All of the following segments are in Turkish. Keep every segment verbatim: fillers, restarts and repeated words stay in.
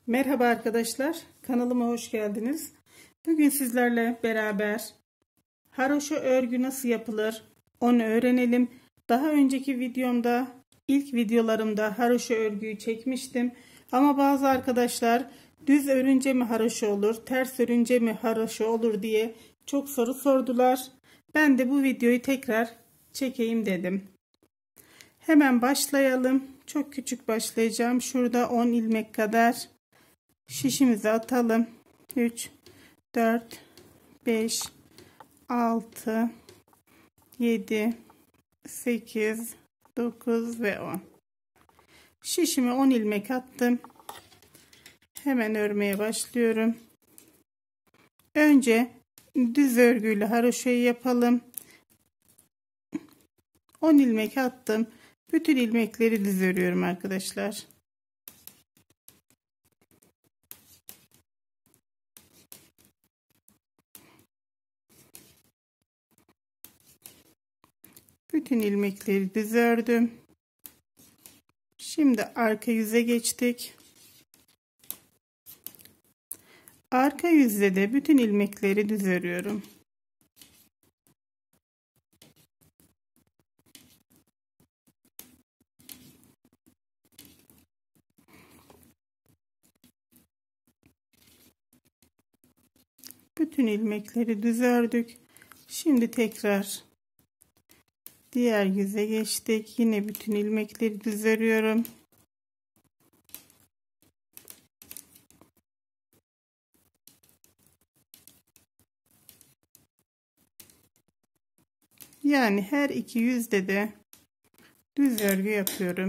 Merhaba arkadaşlar, kanalıma hoş geldiniz. Bugün sizlerle beraber haroşa örgü nasıl yapılır onu öğrenelim. Daha önceki videomda, ilk videolarımda haroşa örgüyü çekmiştim. Ama bazı arkadaşlar düz örünce mi haroşa olur, ters örünce mi haroşa olur diye çok soru sordular. Ben de bu videoyu tekrar çekeyim dedim. Hemen başlayalım. Çok küçük başlayacağım. Şurada on ilmek kadar şişimizi atalım. üç, dört, beş, altı, yedi, sekiz, dokuz ve on. Şişime on ilmek attım. Hemen örmeye başlıyorum. Önce düz örgüyle haroşayı yapalım. on ilmek attım. Bütün ilmekleri düz örüyorum arkadaşlar. Bütün ilmekleri düz ördüm. Şimdi arka yüze geçtik. Arka yüzde de bütün ilmekleri düz örüyorum. Bütün ilmekleri düz ördük. Şimdi tekrar diğer yüze geçtik. Yine bütün ilmekleri düz örüyorum. Yani her iki yüzde de düz örgü yapıyorum.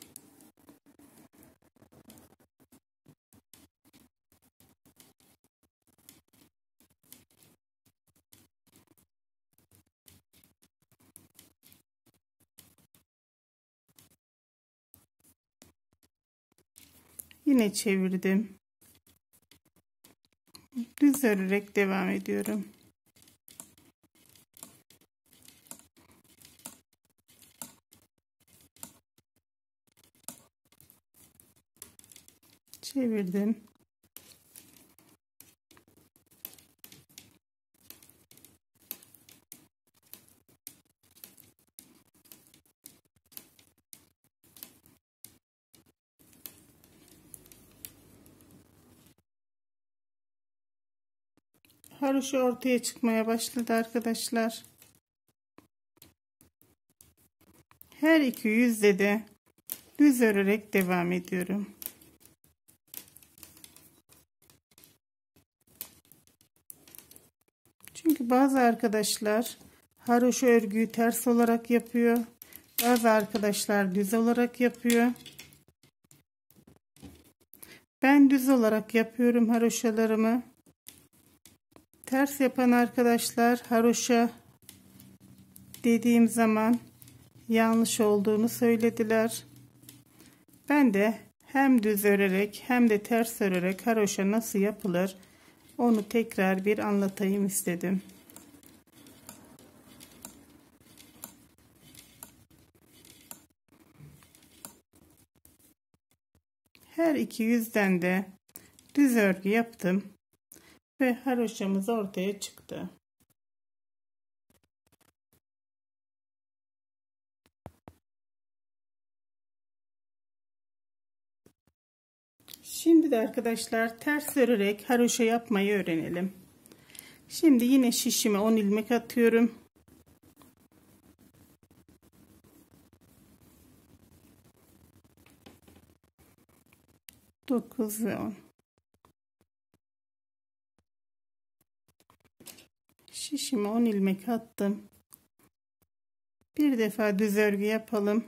Yine çevirdim. Düz örerek devam ediyorum. Çevirdim. Haroşa ortaya çıkmaya başladı arkadaşlar. Her iki yüzde de düz örerek devam ediyorum. Çünkü bazı arkadaşlar haroşa örgüyü ters olarak yapıyor. Bazı arkadaşlar düz olarak yapıyor. Ben düz olarak yapıyorum haroşalarımı. Ters yapan arkadaşlar haroşa dediğim zaman yanlış olduğunu söylediler. Ben de hem düz örerek hem de ters örerek haroşa nasıl yapılır onu tekrar bir anlatayım istedim. Her iki yüzden de düz örgü yaptım ve haroşamız ortaya çıktı. Şimdi de arkadaşlar ters örerek haroşa yapmayı öğrenelim. Şimdi yine şişime on ilmek atıyorum. dokuz ve on. Şişime on ilmek attım. Bir defa düz örgü yapalım.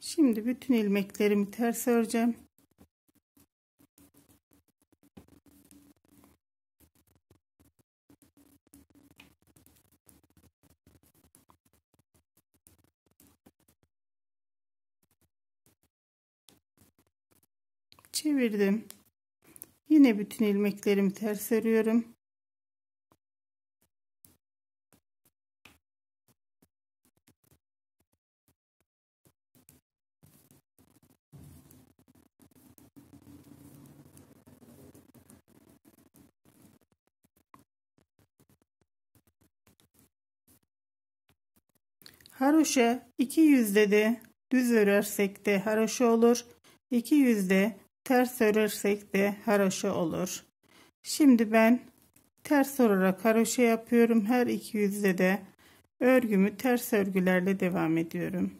Şimdi bütün ilmeklerimi ters öreceğim. Çevirdim. Yine bütün ilmeklerimi ters örüyorum. Haroşa iki yüzde de düz örersek de haroşa olur. iki yüzde ters örersek de haroşa olur. Şimdi ben ters olarak haroşa yapıyorum. Her iki yüzde de örgümü ters örgülerle devam ediyorum.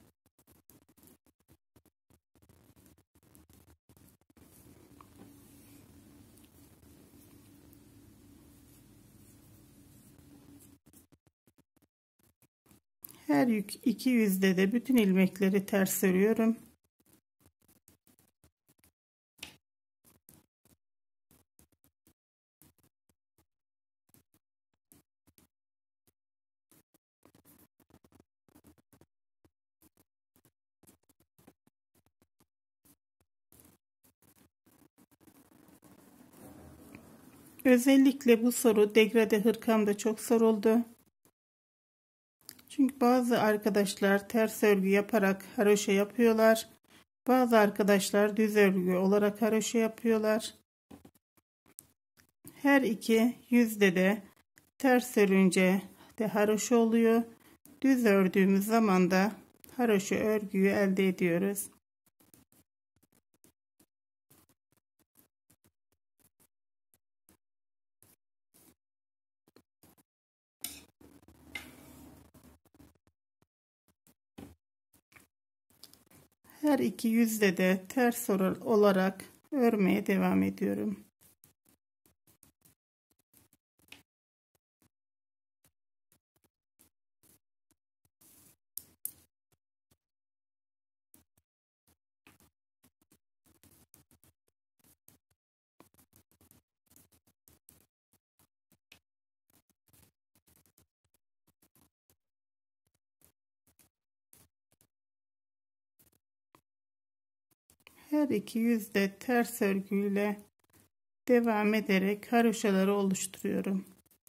Her iki yüzde de bütün ilmekleri ters örüyorum. Özellikle bu soru degrade hırkamda çok soruldu. Çünkü bazı arkadaşlar ters örgü yaparak haroşa yapıyorlar. Bazı arkadaşlar düz örgü olarak haroşa yapıyorlar. Her iki yüzde de ters örünce de haroşa oluyor. Düz ördüğümüz zaman da haroşa örgüyü elde ediyoruz. Her iki yüzde de ters olarak örmeye devam ediyorum. Her iki yüzde ters örgüyle devam ederek haroşaları oluşturuyorum.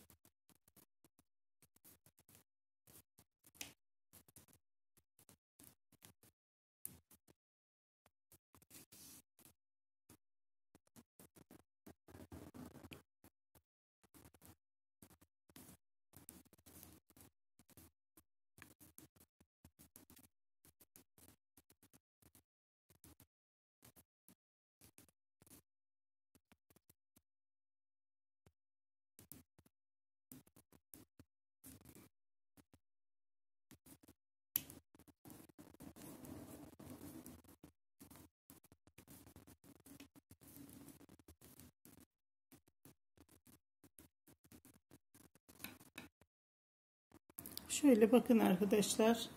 Şöyle bakın arkadaşlar.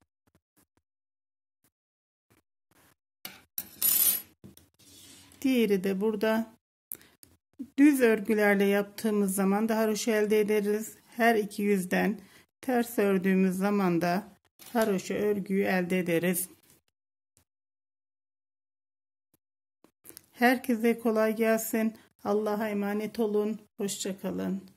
Diğeri de burada. Düz örgülerle yaptığımız zaman da haroşa elde ederiz. Her iki yüzden ters ördüğümüz zaman da haroşa örgüyü elde ederiz. Herkese kolay gelsin. Allah'a emanet olun. Hoşça kalın.